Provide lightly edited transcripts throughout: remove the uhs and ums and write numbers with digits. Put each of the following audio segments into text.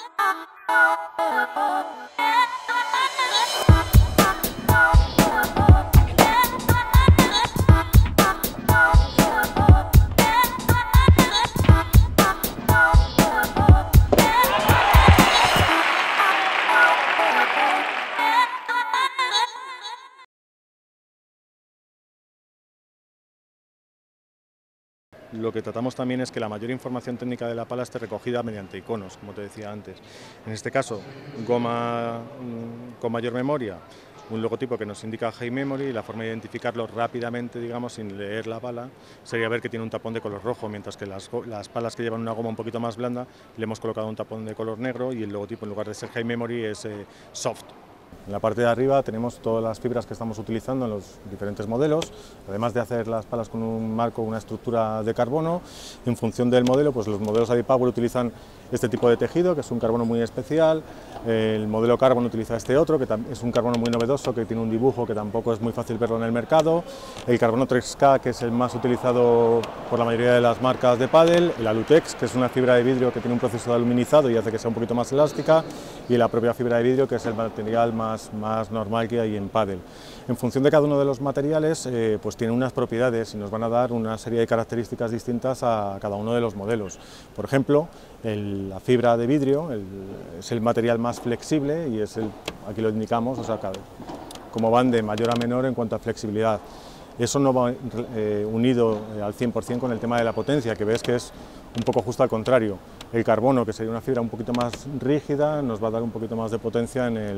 Lo que tratamos también es que la mayor información técnica de la pala esté recogida mediante iconos, como te decía antes. En este caso, goma con mayor memoria, un logotipo que nos indica High Memory, y la forma de identificarlo rápidamente, digamos, sin leer la pala, sería ver que tiene un tapón de color rojo, mientras que las palas que llevan una goma un poquito más blanda le hemos colocado un tapón de color negro y el logotipo, en lugar de ser High Memory, es Soft. En la parte de arriba tenemos todas las fibras que estamos utilizando en los diferentes modelos, además de hacer las palas con un marco, una estructura de carbono. En función del modelo, pues los modelos AdiPower utilizan este tipo de tejido, que es un carbono muy especial. El modelo Carbon utiliza este otro, que es un carbono muy novedoso, que tiene un dibujo que tampoco es muy fácil verlo en el mercado. El carbono 3K, que es el más utilizado por la mayoría de las marcas de pádel. El Alutex, que es una fibra de vidrio que tiene un proceso de aluminizado y hace que sea un poquito más elástica. Y la propia fibra de vidrio, que es el material más normal que hay en pádel. En función de cada uno de los materiales, pues tiene unas propiedades y nos van a dar una serie de características distintas a cada uno de los modelos. Por ejemplo, la fibra de vidrio es el material más flexible y es aquí lo indicamos, o sea, como van de mayor a menor en cuanto a flexibilidad. Eso no va unido al 100% con el tema de la potencia, que ves que es un poco justo al contrario. El carbono, que sería una fibra un poquito más rígida, nos va a dar un poquito más de potencia en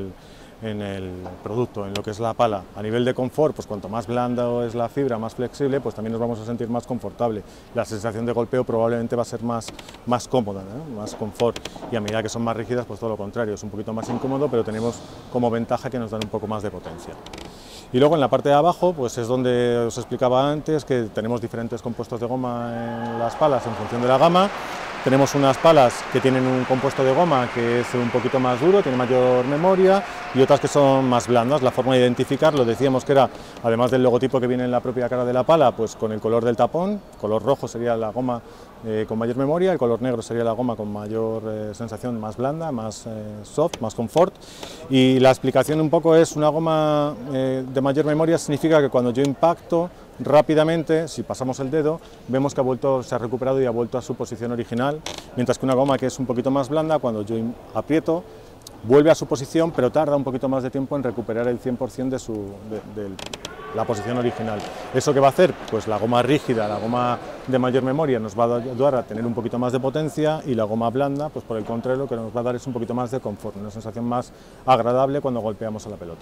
el producto, en lo que es la pala. A nivel de confort, pues cuanto más blanda es la fibra, más flexible, pues también nos vamos a sentir más confortable. La sensación de golpeo probablemente va a ser más cómoda, ¿no? Más confort, y a medida que son más rígidas, pues todo lo contrario, es un poquito más incómodo, pero tenemos como ventaja que nos dan un poco más de potencia. Y luego en la parte de abajo, pues es donde os explicaba antes que tenemos diferentes compuestos de goma en las palas en función de la gama. Tenemos unas palas que tienen un compuesto de goma que es un poquito más duro, tiene mayor memoria, y otras que son más blandas. La forma de identificarlo, decíamos que era, además del logotipo que viene en la propia cara de la pala, pues con el color del tapón. Color rojo sería la goma con mayor memoria, el color negro sería la goma con mayor sensación, más blanda, más soft, más confort. Y la explicación un poco es: una goma de mayor memoria significa que cuando yo impacto rápidamente, si pasamos el dedo, vemos que se ha recuperado y ha vuelto a su posición original, mientras que una goma que es un poquito más blanda, cuando yo aprieto, vuelve a su posición, pero tarda un poquito más de tiempo en recuperar el 100% de la posición original. ¿Eso qué va a hacer? Pues la goma rígida, la goma de mayor memoria, nos va a ayudar a tener un poquito más de potencia, y la goma blanda, pues por el contrario, lo que nos va a dar es un poquito más de confort, una sensación más agradable cuando golpeamos a la pelota.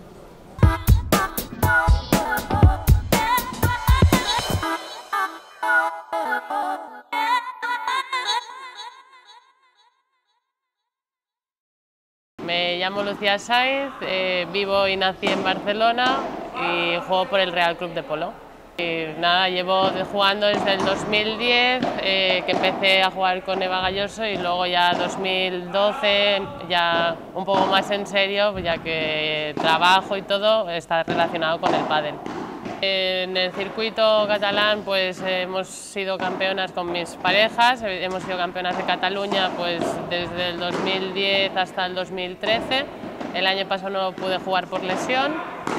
Me llamo Lucía Sáenz, vivo y nací en Barcelona y juego por el Real Club de Polo. Y nada, llevo jugando desde el 2010, que empecé a jugar con Eva Galloso, y luego ya 2012, ya un poco más en serio, ya que trabajo y todo está relacionado con el pádel. En el circuito catalán pues hemos sido campeonas con mis parejas, hemos sido campeonas de Cataluña pues desde el 2010 hasta el 2013. El año pasado no pude jugar por lesión,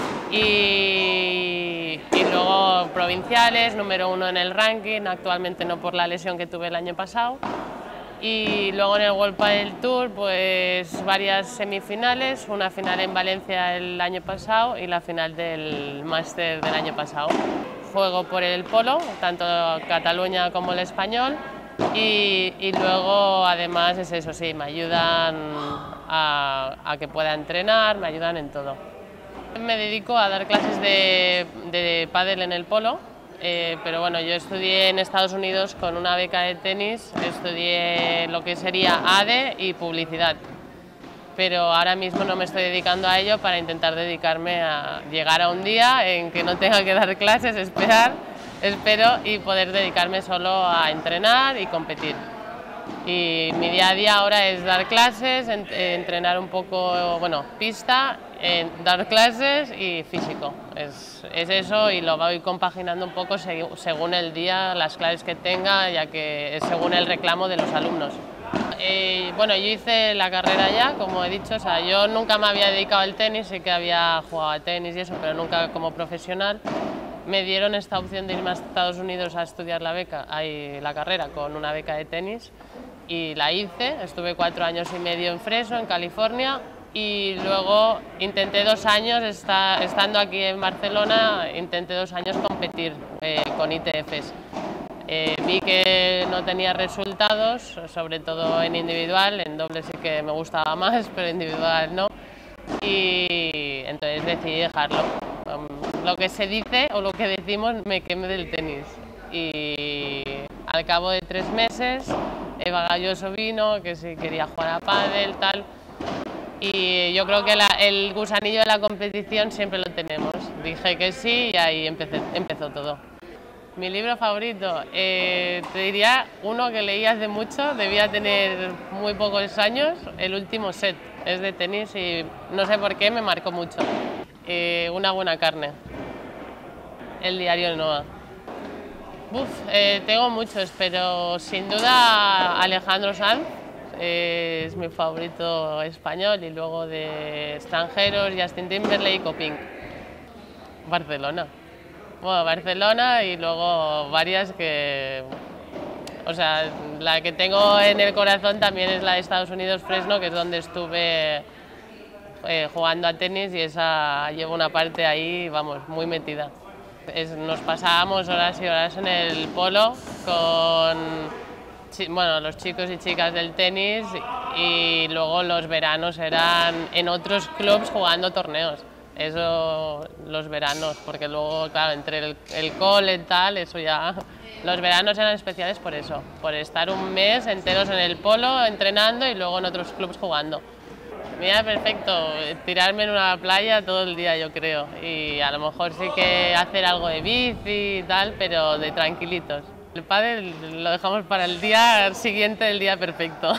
y luego provinciales, número 1 en el ranking, actualmente no por la lesión que tuve el año pasado. Y luego en el World Padel Tour pues varias semifinales, una final en Valencia el año pasado y la final del máster del año pasado. Juego por el polo, tanto Cataluña como el español, y luego además es eso, sí, me ayudan a que pueda entrenar, me ayudan en todo. Me dedico a dar clases de pádel en el polo. Pero bueno, yo estudié en Estados Unidos con una beca de tenis, estudié lo que sería ADE y publicidad, pero ahora mismo no me estoy dedicando a ello para intentar dedicarme a llegar a un día en que no tenga que dar clases, espero, y poder dedicarme solo a entrenar y competir. Y mi día a día ahora es dar clases, entrenar un poco, bueno, pista, dar clases y físico. Es eso, y lo voy compaginando un poco según el día, las clases que tenga, ya que es según el reclamo de los alumnos. Bueno, yo hice la carrera ya, como he dicho, o sea, yo nunca me había dedicado al tenis, sí que había jugado a tenis y eso, pero nunca como profesional. Me dieron esta opción de irme a Estados Unidos a estudiar la carrera con una beca de tenis y la hice. Estuve 4 años y medio en Fresno, en California, y luego intenté 2 años, estando aquí en Barcelona, intenté 2 años competir con ITFs. Vi que no tenía resultados, sobre todo en individual, en doble sí que me gustaba más, pero individual no, y entonces decidí dejarlo. Lo que se dice o lo que decimos, me quemé del tenis, y al cabo de 3 meses Eva Galloso vino, que sí quería jugar a pádel, tal, y yo creo que el gusanillo de la competición siempre lo tenemos. Dije que sí y ahí empezó todo. Mi libro favorito, te diría uno que leí hace mucho, debía tener muy pocos años, El último set, es de tenis y no sé por qué me marcó mucho. Una buena carne, El diario de Noah. Tengo muchos, pero sin duda Alejandro Sanz es mi favorito español, y luego de extranjeros Justin Timberlake o Pink. Barcelona. Bueno, Barcelona y luego varias que... O sea, la que tengo en el corazón también es la de Estados Unidos, Fresno, que es donde estuve jugando a tenis, y esa llevo una parte ahí, vamos, muy metida. Nos pasábamos horas y horas en el polo con los chicos y chicas del tenis, y luego los veranos eran en otros clubs jugando torneos. Eso, los veranos, porque luego, claro, entre el cole y tal, eso ya... Los veranos eran especiales por eso, por estar un mes enteros en el polo entrenando y luego en otros clubs jugando. Mira, perfecto, tirarme en una playa todo el día, yo creo, y a lo mejor sí que hacer algo de bici y tal, pero de tranquilitos. El pádel lo dejamos para el día siguiente del día perfecto.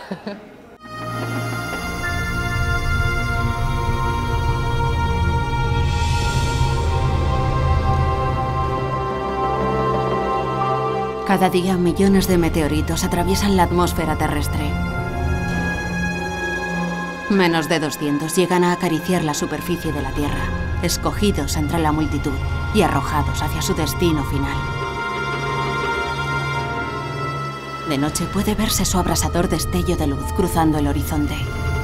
Cada día millones de meteoritos atraviesan la atmósfera terrestre. Menos de 200 llegan a acariciar la superficie de la Tierra, escogidos entre la multitud y arrojados hacia su destino final. De noche puede verse su abrasador destello de luz cruzando el horizonte.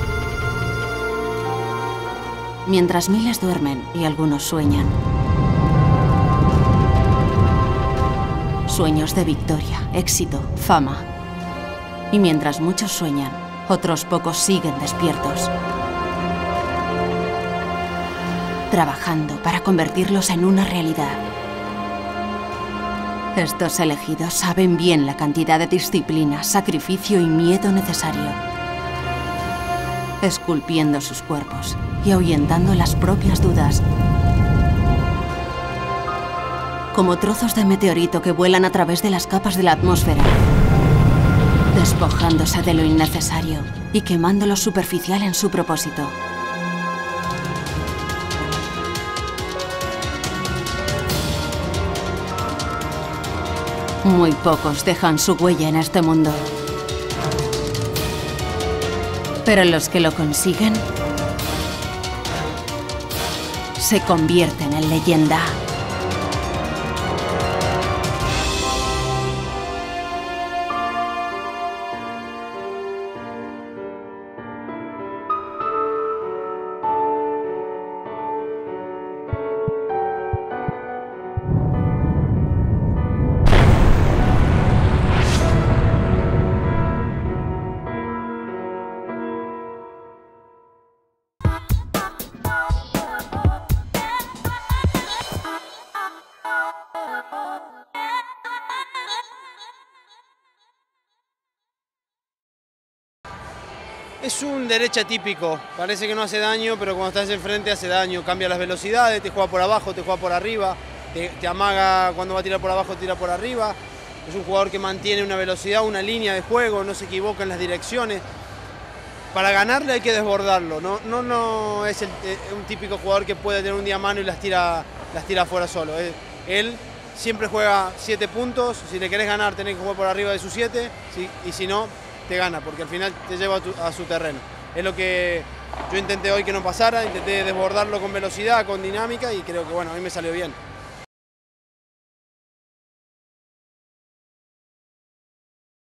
Mientras miles duermen y algunos sueñan. Sueños de victoria, éxito, fama. Y mientras muchos sueñan, otros pocos siguen despiertos, trabajando para convertirlos en una realidad. Estos elegidos saben bien la cantidad de disciplina, sacrificio y miedo necesario, esculpiendo sus cuerpos y ahuyentando las propias dudas, como trozos de meteorito que vuelan a través de las capas de la atmósfera, despojándose de lo innecesario y quemando lo superficial en su propósito. Muy pocos dejan su huella en este mundo, pero los que lo consiguen se convierten en leyenda. Es un derecha típico, parece que no hace daño, pero cuando estás enfrente hace daño. Cambia las velocidades, te juega por abajo, te juega por arriba, te amaga cuando va a tirar por abajo, tira por arriba. Es un jugador que mantiene una velocidad, una línea de juego, no se equivoca en las direcciones. Para ganarle hay que desbordarlo, no es un típico jugador que puede tener un día a mano y las tira afuera solo. Él siempre juega 7 puntos, si le querés ganar tenés que jugar por arriba de sus 7, y si no, te gana, porque al final te lleva a su terreno. Es lo que yo intenté hoy que no pasara, intenté desbordarlo con velocidad, con dinámica y creo que bueno, a mí me salió bien.